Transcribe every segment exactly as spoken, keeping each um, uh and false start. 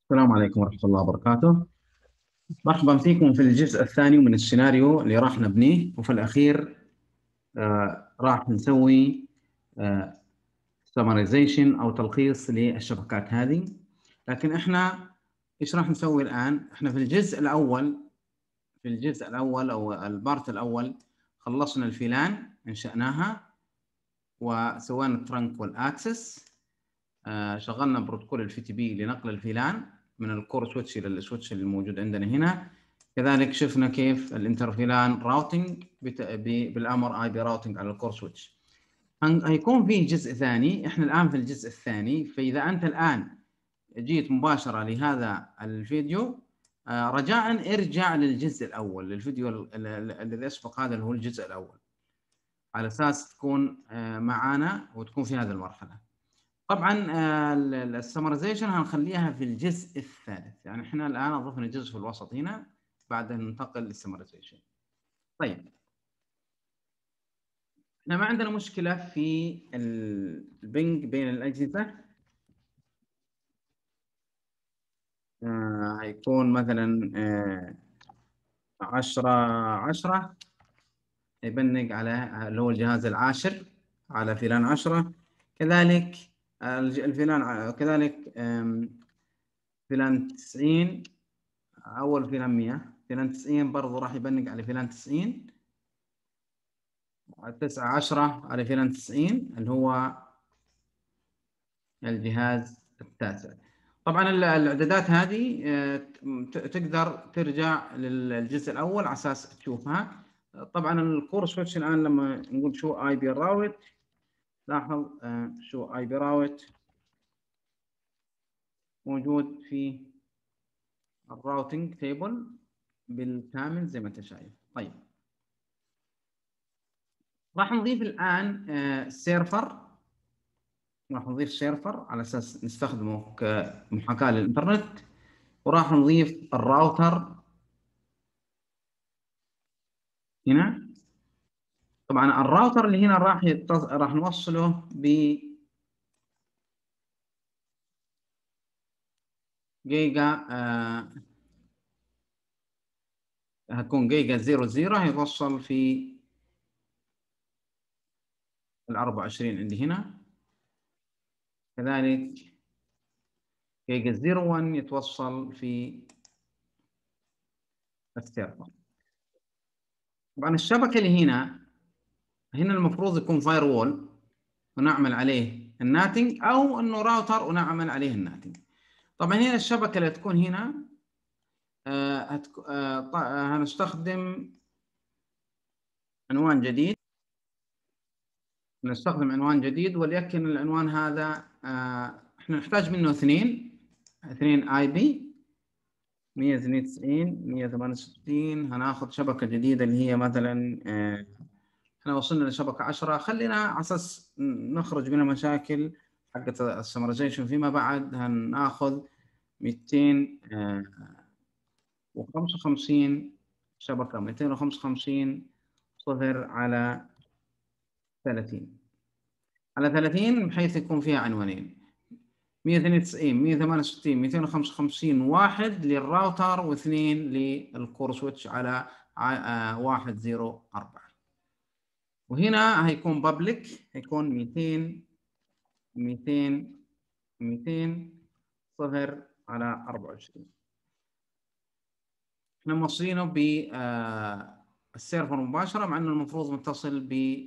السلام عليكم ورحمة الله وبركاته. مرحبا فيكم في الجزء الثاني من السيناريو اللي راح نبنيه، وفي الأخير آه راح نسوي آه سمرايزيشن أو تلخيص للشبكات هذه. لكن إحنا إيش راح نسوي الآن؟ إحنا في الجزء الأول في الجزء الأول أو البارت الأول خلصنا الفيلان، انشأناها وسوينا الترنك والأكسس. آه شغلنا بروتوكول الفي تي بي لنقل الفيلان من الكور سويتش الى السويتش الموجود عندنا هنا. كذلك شفنا كيف الانترفيلان راوتنج بالامر اي بي راوتنج على الكور سويتش. هيكون في جزء ثاني، احنا الان في الجزء الثاني، فاذا انت الان جيت مباشره لهذا الفيديو آه رجاء ارجع للجزء الاول، للفيديو الذي اسبق هذا اللي هو الجزء الاول، على اساس تكون آه معانا وتكون في هذه المرحله. طبعا السمرايزيشن هنخليها في الجزء الثالث، يعني احنا الان اضفنا جزء في الوسط هنا، بعدها ننتقل للسمرايزيشن. طيب احنا ما عندنا مشكله في البنج بين الاجهزه. آه هيكون مثلا آه عشرة عشرة يبنج على اللي هو الجهاز العاشر على فيلان عشرة. كذلك الفيلان كذلك فيلان تسعين اول فيلان مية، فيلان تسعين برضه راح يبنج على فيلان تسعين، تسعة عشرة على فيلان تسعين اللي هو الجهاز التاسع. طبعا الاعدادات هذه تقدر ترجع للجزء الاول على اساس تشوفها. طبعا الكور سويتش الان لما نقول شو اي بي راوت، لاحظ شو اي بي راوت موجود في الراوتنج تيبل بالكامل زي ما انت شايف. طيب راح نضيف الان السيرفر، راح نضيف سيرفر على اساس نستخدمه كمحاكاة للانترنت، وراح نضيف الراوتر هنا. طبعا الراوتر اللي هنا راح يتص... راح نوصله ب جيجا آه... هتكون جيجا زيرو زيرو، هيتوصل في ال أربعة وعشرين عندي هنا. كذلك جيجا زيرو واحد يتوصل في السيرفر. طبعا الشبكة اللي هنا هنا المفروض يكون فاير وول ونعمل عليه الناتنج، او انه راوتر ونعمل عليه الناتنج. طبعا هنا الشبكه اللي تكون هنا آه هتك... آه هنستخدم عنوان جديد، نستخدم عنوان جديد، وليكن العنوان هذا آه احنا نحتاج منه اثنين اثنين اي بي مية واثنين وتسعين مية وثمانية وستين. هناخذ شبكه جديده اللي هي مثلا آه احنا وصلنا لشبكه عشرة، خلينا على اساس نخرج من المشاكل حقت السمرايزيشن فيما بعد. هناخذ مئتين وخمسة وخمسين شبكه مئتين وخمسة وخمسين صفر على ثلاثين على ثلاثين، بحيث يكون فيها عنوانين مية واثنين وتسعين مية وثمانية وستين مئتين وخمسة وخمسين، واحد للراوتر واثنين للكور سويتش على واحد صفر أربعة. وهنا هيكون بابليك، هيكون مئتين مئتين مئتين صفر على أربعة وعشرين. احنا موصلينه بالسيرفر مباشرة، مع انه المفروض متصل ب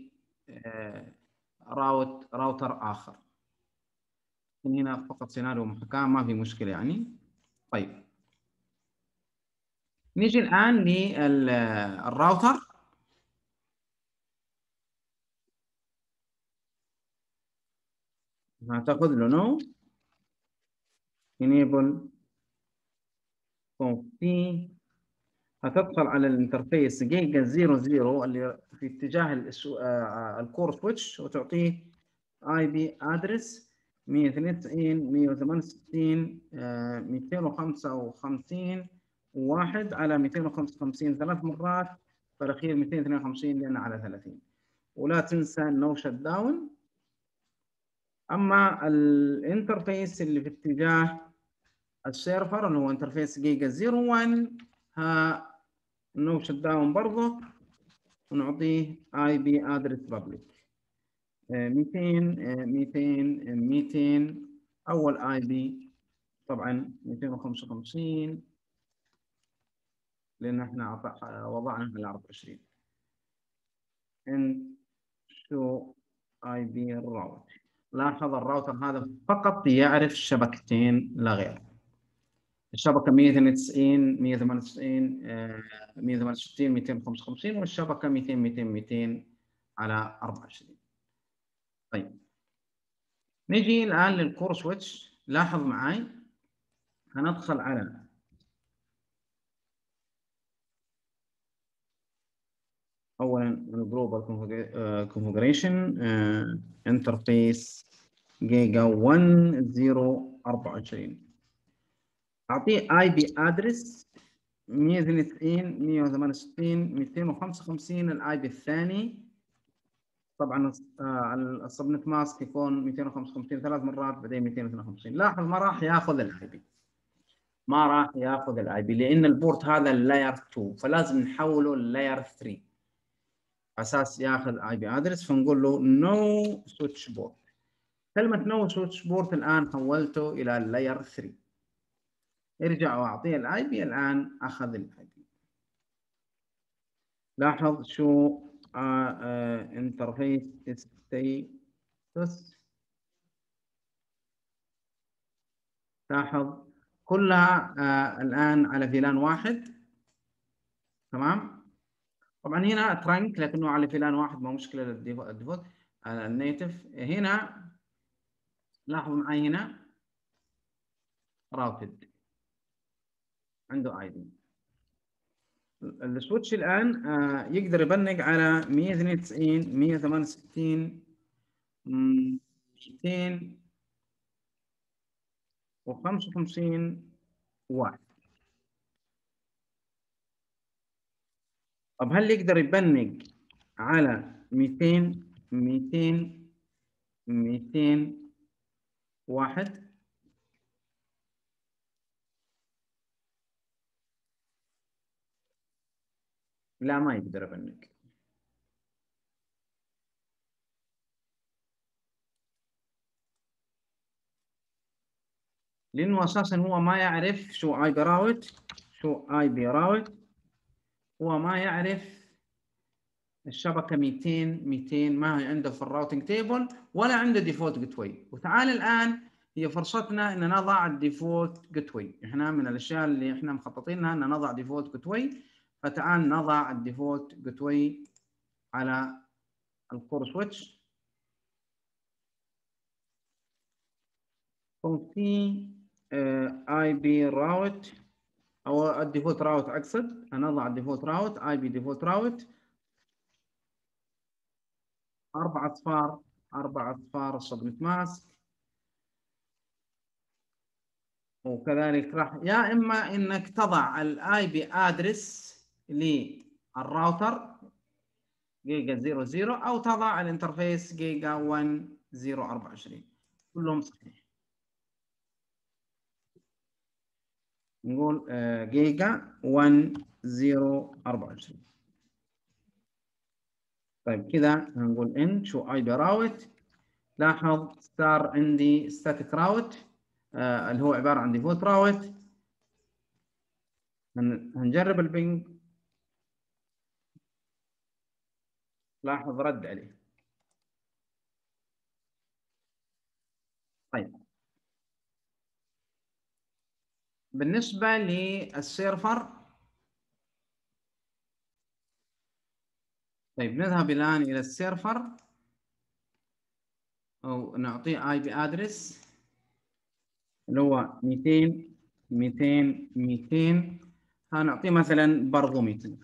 راوت راوتر اخر. هنا فقط سيناريو محاكاة، ما في مشكلة يعني. طيب نيجي الآن للراوتر. هتاخذ له نو enable conf، هتدخل على الانترفيس جيجا زيرو زيرو اللي في اتجاه الكور سويتش، وتعطيه اي بي ادرس مية واثنين وتسعين مية وثمانية وستين مئتين وخمسة وخمسين واحد على مئتين وخمسة وخمسين ثلاث مرات، فالاخير مئتين واثنين وخمسين لان على ثلاثين. ولا تنسى نو شت داون. اما الانترفيس اللي في اتجاه السيرفر اللي هو انترفيس جيجا صفر واحد، ها نو شت داون برضه، ونعطيه اي بي ادرس بابليك مئتين مئتين مئتين. اول اي بي طبعا مئتين وخمسة وخمسين لان احنا وضعنا على أربعة وعشرين. ان شو اي بي الراوت. لاحظ الراوتر هذا فقط يعرف شبكتين لا غير. الشبكه مئة واثنين وتسعين مئة وثمانية وتسعين مئة وثمانية وستين مئتين وخمسة وخمسين، والشبكه مئتين مئتين مئتين على أربعة وعشرين. طيب نجي الان للكور سويتش. لاحظ معي هندخل على اولا الجلوبال كونفجريشن انترفيس جيجا واحد صفر أربعة وعشرين. اعطيه اي بي ادرس مئة واثنين وتسعين مئة وثمانية وستين مئتين وخمسة وخمسين. الاي بي الثاني طبعا السبنت ماسك يكون مئتين وخمسة وخمسين ثلاث مرات بعدين مئتين واثنين وخمسين. لاحظ ما راح ياخذ الاي بي، ما راح ياخذ الاي بي لان البورت هذا اللاير اثنين، فلازم نحوله للاير ثلاثة اساس ياخذ اي بي ادرس. فنقول له نو سويتش بورت. كلمه نو سويتش بورت الان حولته الى اللاير ثلاثة. ارجع واعطيه الاي بي. الان اخذ الاي بي. لاحظ شو انترفيس ستيتس. لاحظ كلها آه الان على فيلان واحد. تمام. طبعا هنا ترانك لكنه على فيلان واحد، ما مشكله. الديفولت آه النيتف هنا. لاحظوا معي هنا راوتد عنده اي دي. السويتش الان آه يقدر يبنق على مئة واثنين وتسعين مئة وثمانية وستين مئتين وخمسة وخمسين واحد. طب هل يقدر يبنق على مئتين مئتين مئتين واحد؟ لا ما يقدر يبنق. لانه اساسا هو ما يعرف شو اي بي راوت، شو اي بي راوت. هو ما يعرف الشبكه مئتين مئتين، ما هي عنده في الراوتنج تيبل ولا عنده ديفولت جيت واي. وتعال الان هي فرصتنا ان نضع الديفولت جيت واي. احنا من الاشياء اللي احنا مخططينها ان نضع ديفولت جيت واي. فتعال نضع الديفولت جيت واي على الكور سويتش. في اي بي راوت او الديفولت راوت، اقصد نضع الديفولت راوت اي بي ديفولت راوت اربع اصفار اربع اصفار السبنت ماسك. وكذلك راح يا اما انك تضع الاي بي ادرس للراوتر جيجا صفر صفر او تضع الانترفيس جيجا واحد صفر أربعة وعشرين. كلهم صحيح. نقول جيجا واحد صفر أربعة وعشرين. طيب كذا هنقول ان شو اي بي راوت. لاحظ صار عندي ستاتيك راوت آه اللي هو عباره عن ديفولت راوت. هنجرب البنج. لاحظ رد عليه. طيب بالنسبه للسيرفر، طيب نذهب الان الى السيرفر او نعطيه اي بي ادرس اللي هو مئتين مئتين مئتين. هنعطيه مثلا برضو مئتين.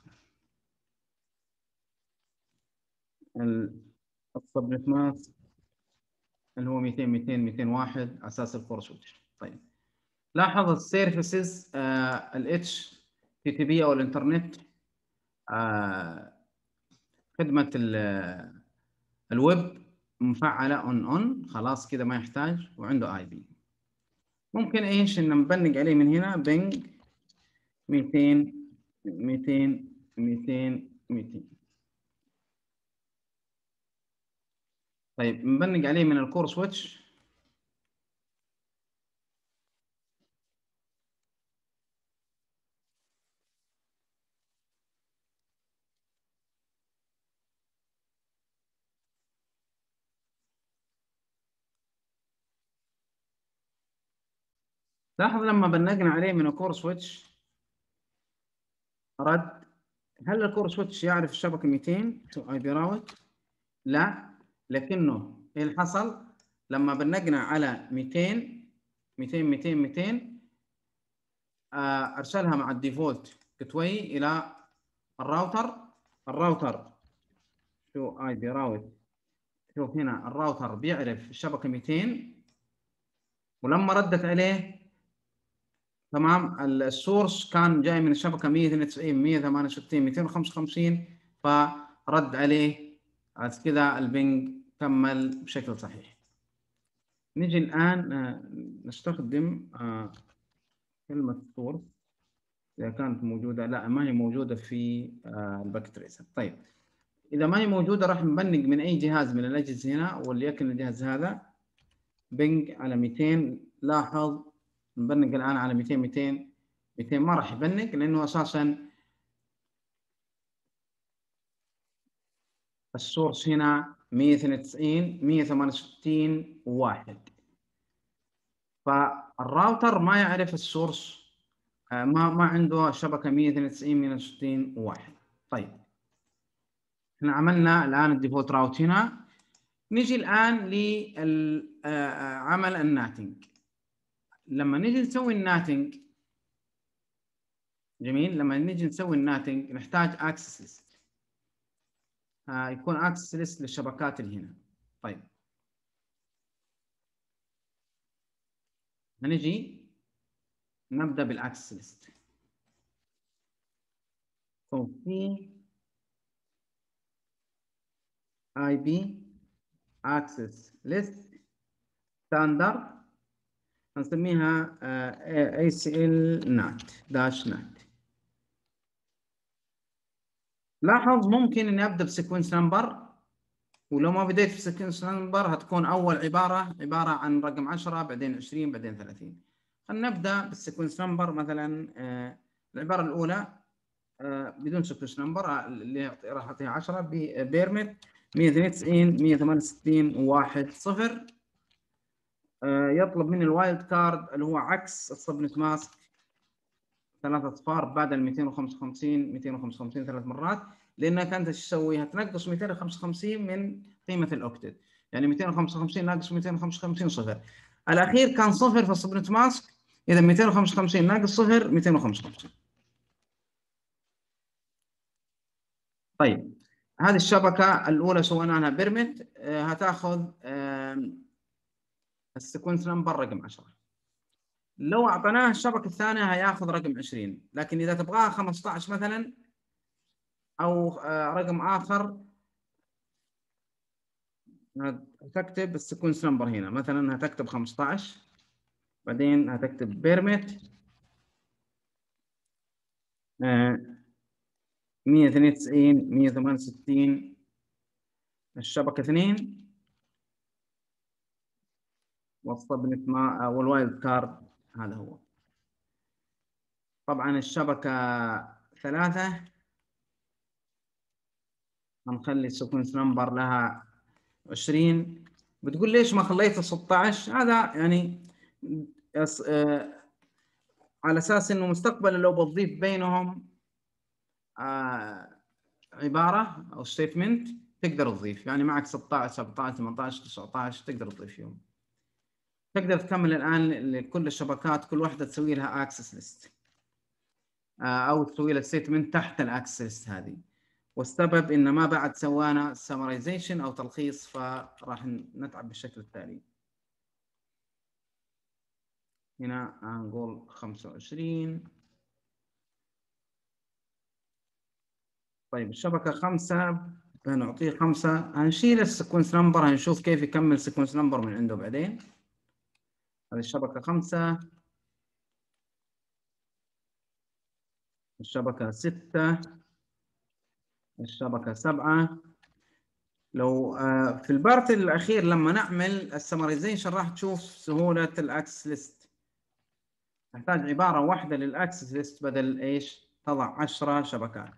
السبنت ماسك اللي هو مئتين مئتين مئتين وواحد اساس الكور سويتش. طيب لاحظ السيرفيسز الاتش تي تي بي او الانترنت آه خدمه الويب مفعله اون اون. خلاص كده ما يحتاج، وعنده اي بي. ممكن ايش ان نبنج عليه من هنا بنج مئتين مئتين مئتين مئتين. طيب نبنج عليه من الكور سويتش. لاحظ لما بنقنا عليه من الكور سويتش رد. هل الكور سويتش يعرف الشبكه مئتين اي بي راوت؟ لا، لكنه ايه اللي حصل لما بنقنا على مئتين مئتين مئتين مئتين آه ارسلها مع الديفولت كتوي الى الراوتر. الراوتر شو اي بي راوت، شوف هنا الراوتر بيعرف الشبكه مئتين، ولما ردت عليه تمام السورس كان جاي من الشبكه مئة واثنين وتسعين مئة وثمانية وستين مئتين وخمسة وخمسين، فرد عليه عشان كذا البنج كمل بشكل صحيح. نيجي الان آه نستخدم آه كلمه سورس اذا كانت موجوده. لا، ما هي موجوده في آه الباك تريسر. طيب اذا ما هي موجوده راح نبنج من اي جهاز من الاجهزه هنا، وليكن الجهاز هذا بنج على مئتين. لاحظ نبنج الان على مئتين مئتين مئتين، ما راح يبنج لانه اساسا السورس هنا مئة واثنين وتسعين مئة وثمانية وستين واحد، فالراوتر ما يعرف السورس، ما ما عنده شبكه مئة واثنين وتسعين مئة وستين واحد. طيب احنا عملنا الان الديفولت راوت هنا. نيجي الان لعمل الناتنج. لما نيجي نسوي الناتنج، جميل، لما نيجي نسوي الناتنج نحتاج اكسس ليست. آه يكون اكسس ليست للشبكات اللي هنا. طيب هنجي نبدا بالاكسس ليست. في اي بي اكسس ليست ستاندرد هنسميها اي سي ال نات داش نات. لاحظ ممكن اني ابدا بسيكونس نمبر، ولو ما بديت في سيكونس نمبر هتكون اول عباره عباره عن رقم عشرة بعدين عشرين بعدين ثلاثين. خلينا نبدا بالسيكونس نمبر. مثلا آه العباره الاولى آه بدون سيكونس نمبر اللي راح اعطيها عشرة بيرمت مئة واثنين وتسعين مئة وثمانية وستين واحد صفر. آه يطلب مني الوايلد كارد اللي هو عكس السبنت ماسك ثلاثة اصفار بدل مئتين وخمسة وخمسين مئتين وخمسة وخمسين ثلاث مرات، لانك انت ايش تسوي؟ هتنقص مئتين وخمسة وخمسين من قيمه الاوكتت، يعني مئتين وخمسة وخمسين ناقص مئتين وخمسة وخمسين صفر. الاخير كان صفر في السبنت ماسك، اذا مئتين وخمسة وخمسين ناقص صفر مئتين وخمسة وخمسين. طيب هذه الشبكه الاولى سوينا لها بيرمت، آه هتاخذ آه السيكونس نمبر رقم عشرة. لو اعطيناه الشبكه الثانيه هياخذ رقم عشرين، لكن اذا تبغاها خمسة عشر مثلا او آه رقم اخر هتكتب السيكونس نمبر هنا. مثلا هتكتب خمسة عشر بعدين هتكتب بيرمت آه مئة واثنين وتسعين مئة وثمانية وستين الشبكه اثنين والسبنت ما والوايلد كارد هذا هو. طبعا الشبكه ثلاثه هنخلي السيكونس نمبر لها عشرين. بتقول ليش ما خليته ستة عشر؟ هذا يعني آه على اساس انه مستقبلا لو بتضيف بينهم آه عباره او ستيتمنت تقدر تضيف، يعني معك ستة عشر سبعة عشر ثمانية عشر تسعة عشر تقدر تضيف فيهم. تقدر تكمل الان لكل الشبكات كل واحده تسوي لها اكسس ليست او تسوي لها ستيتمنت تحت الاكسس ليست هذه. والسبب ان ما بعد سوانا سمرايزيشن او تلخيص، فراح نتعب بالشكل التالي. هنا هنقول خمسة وعشرين. طيب الشبكه خمسة هنعطيه خمسة، هنشيل السيكونس نمبر، هنشوف كيف يكمل سيكونس نمبر من عنده بعدين. هذه الشبكة خمسة، الشبكة ستة، الشبكة سبعة. لو آه في البارت الأخير لما نعمل السمرايزيشن راح تشوف سهولة الأكسس ليست. نحتاج عبارة واحدة للأكسس ليست بدل إيش تضع عشرة شبكات.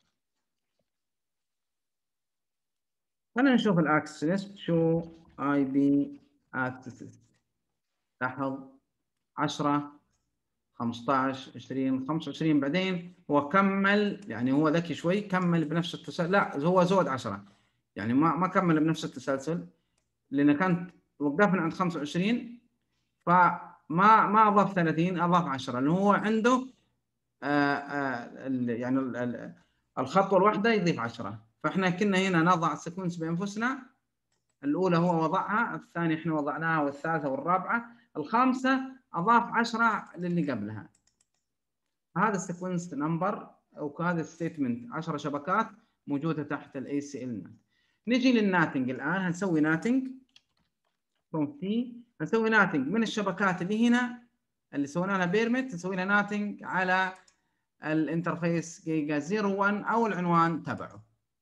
خلينا نشوف الأكسس ليست. شو اي بي أكسس ليست؟ لاحظ عشرة، خمسة عشر، عشرين، خمسة وعشرين، بعدين هو كمل، يعني هو ذكي شوي، كمل بنفس التسلسل. لا هو زود عشرة، يعني ما ما كمل بنفس التسلسل، لأن كانت وقفنا عند خمسة وعشرين، فما ما أضاف ثلاثين، أضاف عشرة، لأنه هو عنده آآ آآ يعني الخطوة الواحدة يضيف عشرة. فإحنا كنا هنا نضع السيكونس بأنفسنا. الأولى هو وضعها، الثانية إحنا وضعناها، والثالثة والرابعة، الخامسة أضاف عشرة للي قبلها. هذا السيكونس نمبر أو هذا الستيتمنت عشرة شبكات موجودة تحت الاي سي ال. نجي للناتنج الآن. هنسوي ناتنج فروم تي، هنسوي ناتنج من الشبكات اللي هنا اللي سوينا لها بيرمت، نسوي لها ناتنج على الانترفيس جيجا صفر واحد او العنوان تبعه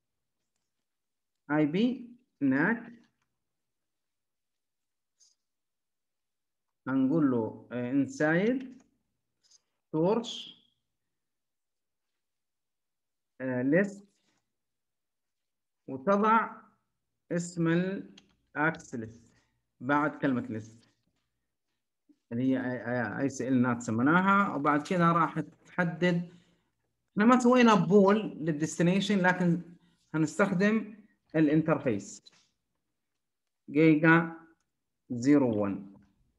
اي بي نات. هنقول له انسايد سورس ليست، وتضع اسم الاكس ليست بعد كلمه ليست اللي هي اي سي ال نات سميناها. وبعد كده راح تحدد، احنا ما سوينا بول للديستنيشن، لكن هنستخدم الانترفيس جيجا صفر واحد.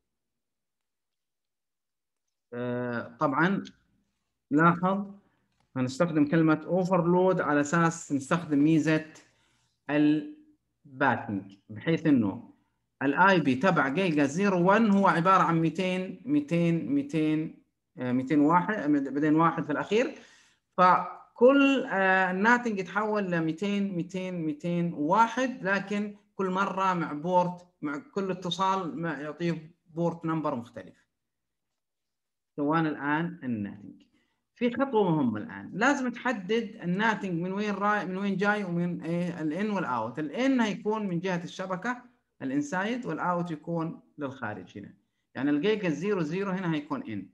آه طبعا لاحظ هنستخدم كلمة اوفرلود على اساس نستخدم ميزة الباتنج، بحيث انه الاي بي تبع جيجا صفر واحد هو عبارة عن مئتين مئتين مئتين مئتين وواحد، بعدين واحد في الاخير. فكل الناتنج يتحول ل مئتين مئتين مئتين وواحد، لكن كل مرة مع بورت، مع كل اتصال يعطيه بورت نمبر مختلف. سوينا الآن الناتنج. في خطوة مهمة الآن، لازم تحدد الناتنج من وين راي من وين جاي، ومن ايه الان والاوت. الان هيكون من جهة الشبكة الانسايد، والاوت يكون للخارج هنا. يعني الجيجا صفر صفر هنا هيكون ان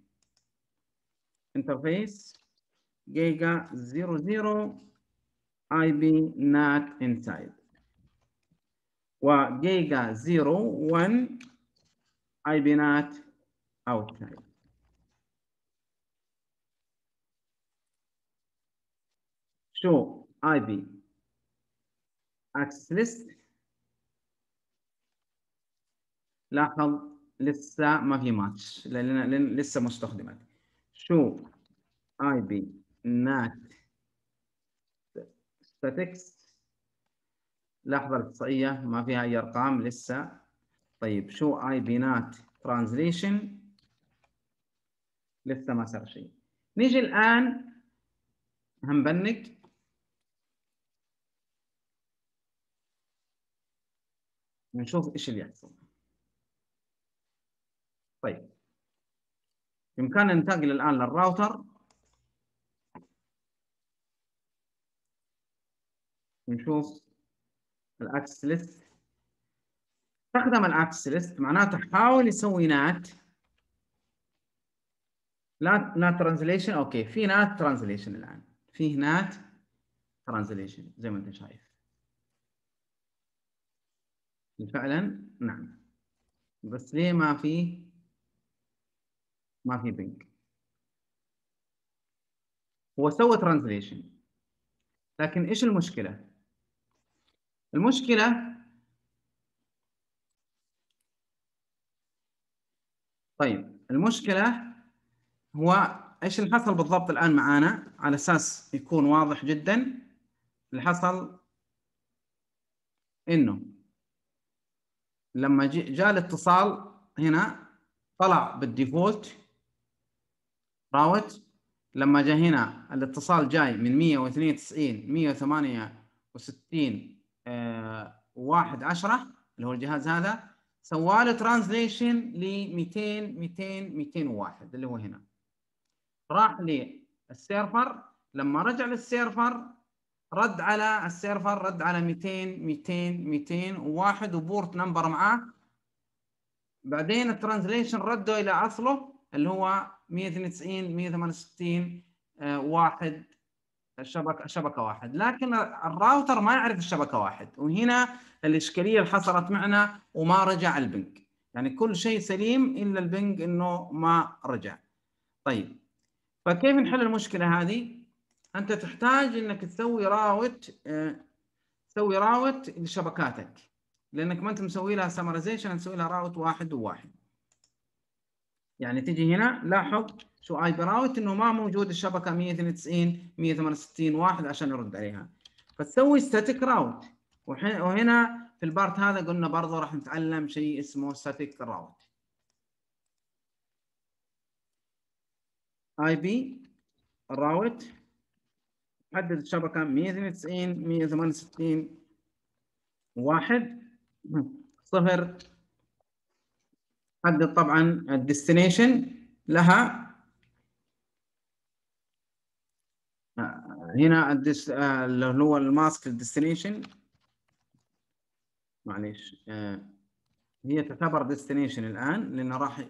انترفيس جيجا صفر صفر اي بي نات انسايد، وجيجا صفر واحد اي بي نات اوتسايد. شو اي بي اكسس ليست. لاحظ لسه ما في ماتش لان لسه ما استخدمت. شو اي بي نات ستاتكس. لاحظ الاحصائيه ما فيها اي ارقام لسه. طيب شو اي بي نات ترانزليشن، لسه ما صار شيء. نيجي الان هنبنك ونشوف ايش اللي يحصل. طيب بامكاننا ننتقل الان للراوتر ونشوف الاكسس ليست. استخدم الاكسس ليست معناته حاول يسوي نات لا نات ترانزليشن. اوكي في نات ترانزليشن الان، فيه نات ترانزليشن زي ما انت شايف فعلا. نعم، بس ليه ما في ما في بينج؟ هو سوى ترانزليشن، لكن ايش المشكله؟ المشكله طيب المشكله هو ايش اللي حصل بالضبط الان معانا على اساس يكون واضح جدا. اللي حصل انه لما جاء الاتصال هنا طلع بالديفولت راوت. لما جاء هنا الاتصال جاي من مئة واثنين وتسعين مئة وثمانية وستين آه واحد عشرة اللي هو الجهاز هذا، سوى ترانزليشن ل مئتين مئتين مئتين وواحد اللي هو هنا. راح للسيرفر، لما رجع للسيرفر رد على السيرفر رد على مئتين مئتين مئتين وواحد وبورت نمبر معاه. بعدين الترانزليشن رده الى اصله اللي هو مئة واثنين وتسعين مئة وثمانية وستين آه واحد شبكه شبكه واحد، لكن الراوتر ما يعرف الشبكه واحد، وهنا الاشكاليه اللي حصلت معنا وما رجع البنج. يعني كل شيء سليم الا البنج انه ما رجع. طيب فكيف نحل المشكله هذه؟ انت تحتاج انك تسوي راوت آه تسوي راوت لشبكاتك، لانك ما انت مسوي لها سمرايزيشن، تسوي لها راوت واحد وواحد. يعني تجي هنا لاحظ شو اي بي راوت انه ما موجود الشبكه مئة واثنين وتسعين مئة وثمانية وستين واحد عشان يرد عليها، فتسوي ستاتيك راوت. وهنا في البارت هذا قلنا برضه راح نتعلم شيء اسمه ستاتيك راوت. اي بي راوت حدد الشبكه مئة واثنين وتسعين مئة وثمانية وستين واحد صفر. حدد طبعا الديستنيشن لها هنا الدس... اللي هو الماسك الديستنيشن، معليش آه هي تعتبر ديستنيشن الان لانه راح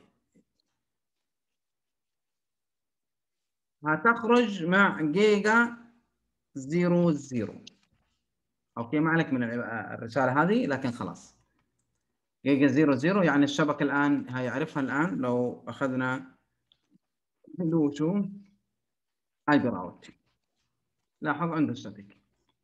هتخرج مع جيجا زيرو زيرو. اوكي ما عليك من الرساله هذه، لكن خلاص جيجا زيرو زيرو يعني الشبكه الان هيعرفها. الان لو اخذنا اللي شو اي بي راوت، لاحظ عنده ستاتيك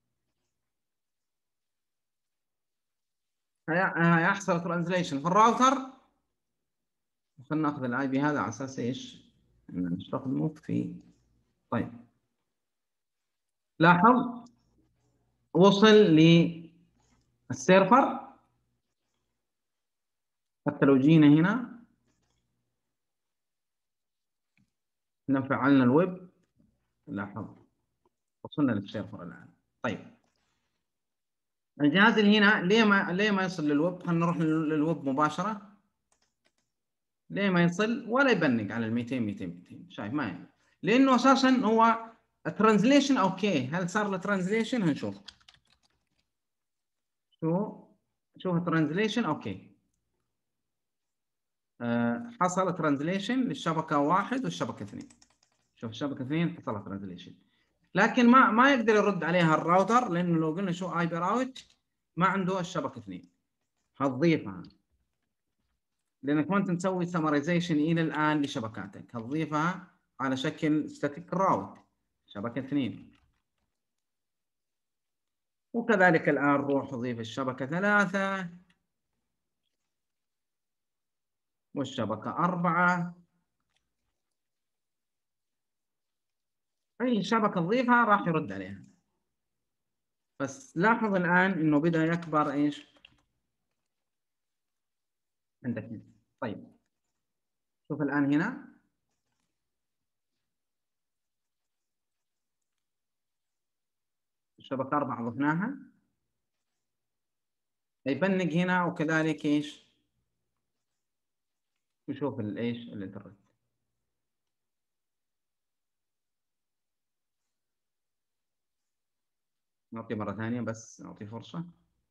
هيحصل ترانزليشن في الراوتر. خلينا ناخذ الاي بي هذا على اساس ايش؟ ان نستخدمه في. طيب لاحظ وصل للسيرفر. حتى لو جينا هنا نفعلنا الويب، لاحظ وصلنا للسيرفر الان. طيب الجهاز اللي هنا ليه ما ليه ما يصل للويب؟ خلينا نروح للويب مباشره. ليه ما يصل ولا يبنق على ال مئتين مئتين مئتين؟ شايف ما يعني. لانه اساسا هو الترانزليشن اوكي. هل صار له ترانزليشن؟ هنشوف. شو شوف الترانزليشن اوكي. أه حصل ترانزليشن للشبكه واحد والشبكه اثنين. شوف الشبكه اثنين حصل ترانزليشن، لكن ما ما يقدر يرد عليها الراوتر، لانه لو قلنا شو اي بي راوت ما عنده الشبكه اثنين. هتضيفها لانك ما انت مسوي سمرايزيشن الى الان لشبكاتك، هتضيفها على شكل ستاتيك راوت شبكه اثنين. وكذلك الان روح اضيف الشبكه ثلاثه والشبكه اربعه. اي شبكه تضيفها راح يرد عليها. بس لاحظ الان انه بدا يكبر ايش عندك. طيب شوف الان هنا الشبكه اربعه ضفناها، يبنق هنا وكذلك ايش نشوف الايش الانترنت. نعطي مره ثانيه بس نعطي فرصه.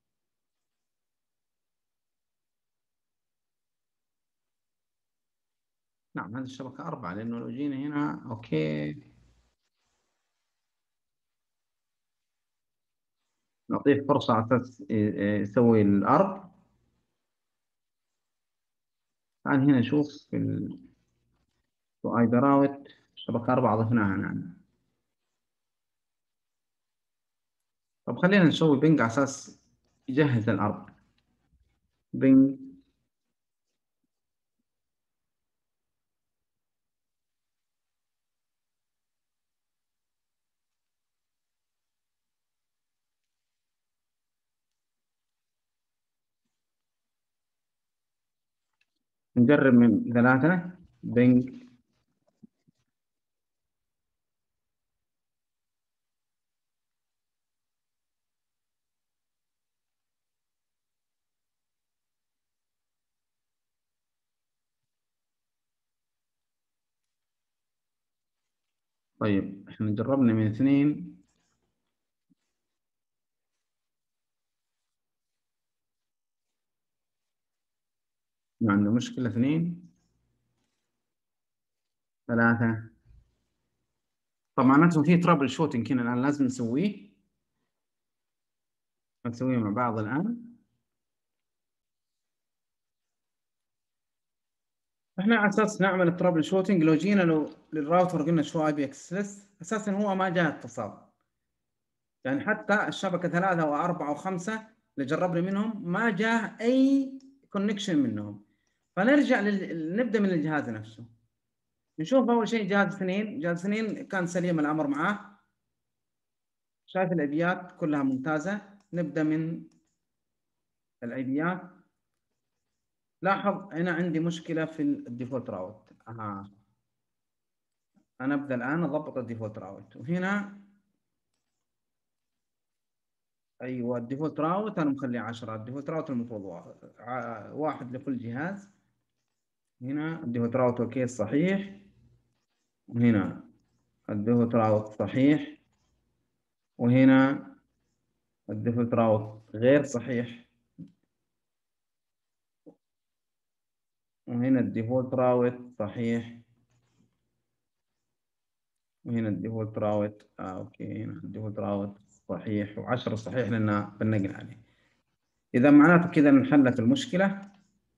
نعم هذه الشبكه اربعه، لانه لو جينا هنا اوكي نعطيه فرصه على اساس يسوي الارض. تعال هنا نشوف في اي بي راوت شبكه اربعه ضفناها. نعم. طب خلينا نسوي بينج على اساس يجهز الارض. بينج نجرب من ثلاثة. بينج طيب احنا جربنا من اثنين، ما عنده مشكلة. اثنين، ثلاثة. طبعا معناته في ترابل شوتنج هنا الآن لازم نسويه، نسويه مع بعض الآن. احنا على اساس نعمل الترابل شوتنج، لو جينا لو للراوتر قلنا شو اي بي اكسس، اساسا هو ما جاء اتصال، يعني حتى الشبكه ثلاثه واربعه وخمسه اللي جربنا منهم ما جاء اي كونكشن منهم. فنرجع لل... نبدا من الجهاز نفسه، نشوف اول شيء جهاز اثنين. جهاز اثنين كان سليم الامر معاه، شايف الايبيات كلها ممتازه. نبدا من الايبيات. لاحظ هنا عندي مشكله في الديفولت راوت. اها، انا ابدا الان اضبط الديفولت راوت، وهنا ايوه الديفولت راوت انا مخليه عشرة. الديفولت راوت المفروض واحد لكل جهاز. هنا الديفولت راوت اوكي صحيح، وهنا الديفولت راوت صحيح، وهنا الديفولت راوت غير صحيح، وهنا الديفولت راوت صحيح، وهنا الديفولت راوت آه اوكي هنا الديفولت راوت صحيح، وعشرة صحيح لان بنقل عليه. اذا معناته كذا انحلت المشكله.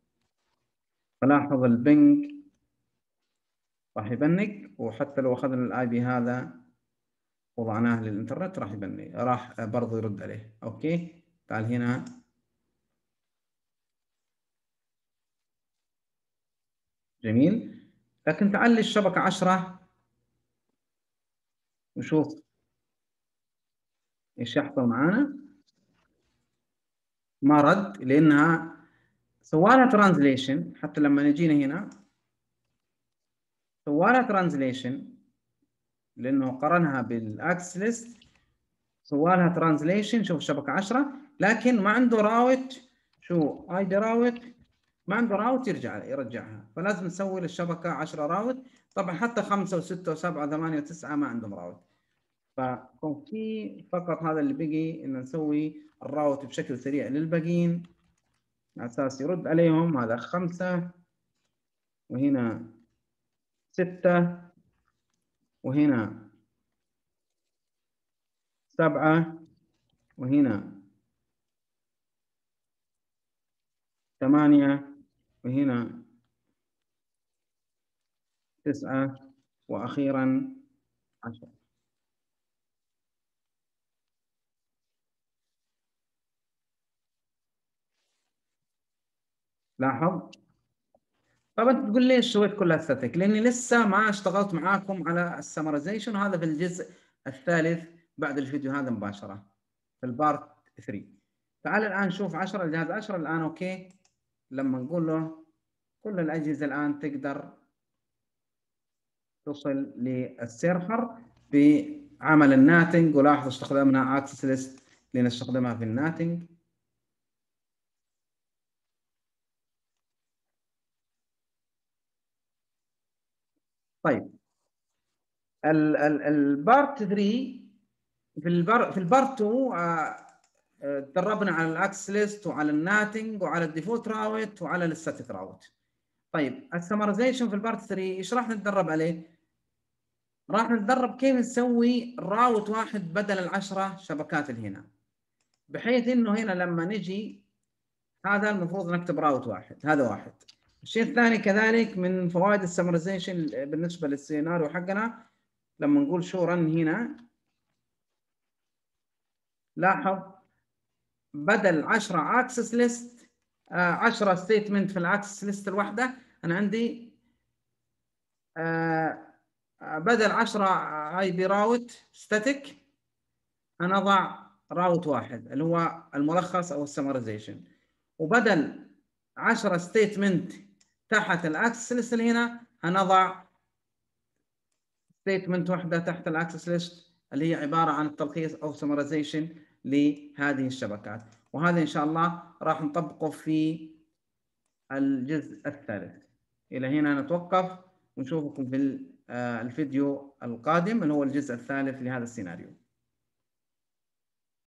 فلاحظ البنج راح يبنج، وحتى لو اخذنا الاي بي هذا وضعناه للإنترنت راح يبني، راح برضو يرد عليه. أوكي، تعال هنا جميل. لكن تعال للشبكة عشرة وشوف إيش يحصل معانا. ما رد لأنها سوالها ترانزليشن. حتى لما نجينا هنا سوالها ترانزليشن لأنه قرنها بالأكس ليست، سوالها ترانزليشن. شوف شبكة عشرة لكن ما عنده راوت، شو اي بي راوت، ما عنده راوت يرجع يرجعها. فلازم نسوي للشبكة عشرة راوت. طبعا حتى خمسة وستة وسبعة وثمانية وتسعة ما عندهم راوت. فكون في فقط هذا اللي بقي ان نسوي الراوت بشكل سريع للباقيين على اساس يرد عليهم. هذا خمسة، وهنا ستة، وهنا سبعة، وهنا ثمانية، وهنا تسعة، وأخيرا عشرة. لاحظ. طب انت تقول ليش سويت كلها ستاتيك؟ لاني لسه ما اشتغلت معاكم على السمرايزيشن، وهذا في الجزء الثالث بعد الفيديو هذا مباشره في البارت ثلاثة. تعال الان شوف عشرة، الجهاز عشرة الان اوكي. لما نقول له كل الاجهزه الان تقدر توصل للسيرفر بعمل الناتنج. ولاحظ استخدمنا اكسس ليست لنستخدمها في الناتنج. طيب البارت ثلاثة في البار في البارت اثنين تدربنا على الاكس ليست وعلى الناتنج وعلى الديفولت راوت وعلى الستاتيك راوت. طيب السمرايزيشن في البارت ثلاثة ايش راح نتدرب عليه؟ راح نتدرب كيف نسوي راوت واحد بدل العشرة شبكات اللي هنا، بحيث انه هنا لما نجي هذا المفروض نكتب راوت واحد. هذا واحد. الشيء الثاني كذلك من فوائد السمرايزيشن بالنسبه للسيناريو حقنا، لما نقول شو رن هنا لاحظ بدل عشرة اكسس ليست عشرة ستيتمنت في الاكسس ليست الواحده، انا عندي بدل عشرة اي بي راوت ستاتيك انا اضع راوت واحد اللي هو الملخص او السمرايزيشن، وبدل عشرة ستيتمنت تحت الاكسس ليست اللي هنا هنضع ستيتمنت واحده تحت الاكسس ليست اللي هي عباره عن التلخيص او سمرايزيشن لهذه الشبكات. وهذا ان شاء الله راح نطبقه في الجزء الثالث. الى هنا نتوقف ونشوفكم في الفيديو القادم اللي هو الجزء الثالث لهذا السيناريو.